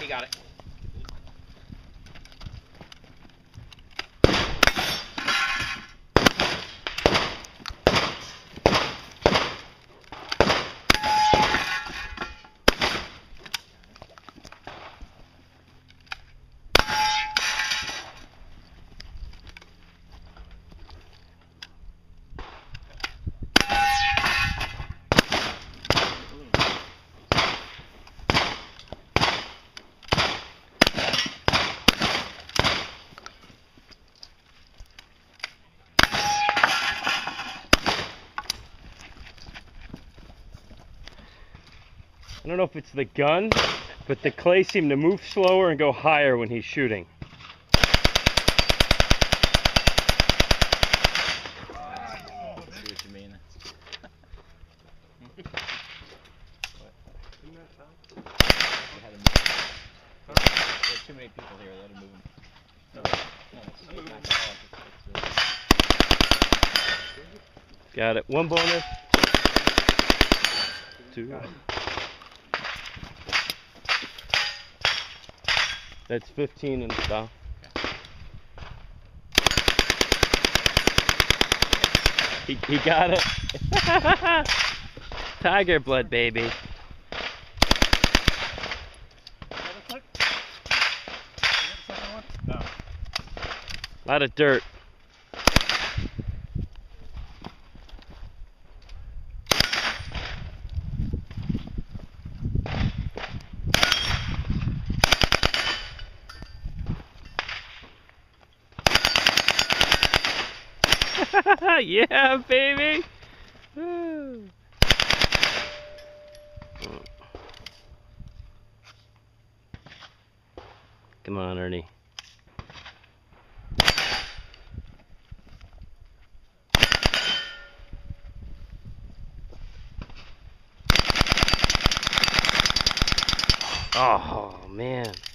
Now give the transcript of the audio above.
got it. I don't know if it's the gun, but the clay seemed to move slower and go higher when he's shooting. I see what you mean. There's too many people here. They had to move them. Got it. One bonus. Two. That's 15 and stuff. He got it. Tiger blood, baby. No. A lot of dirt. Yeah, baby. Come on, Ernie. Oh, man.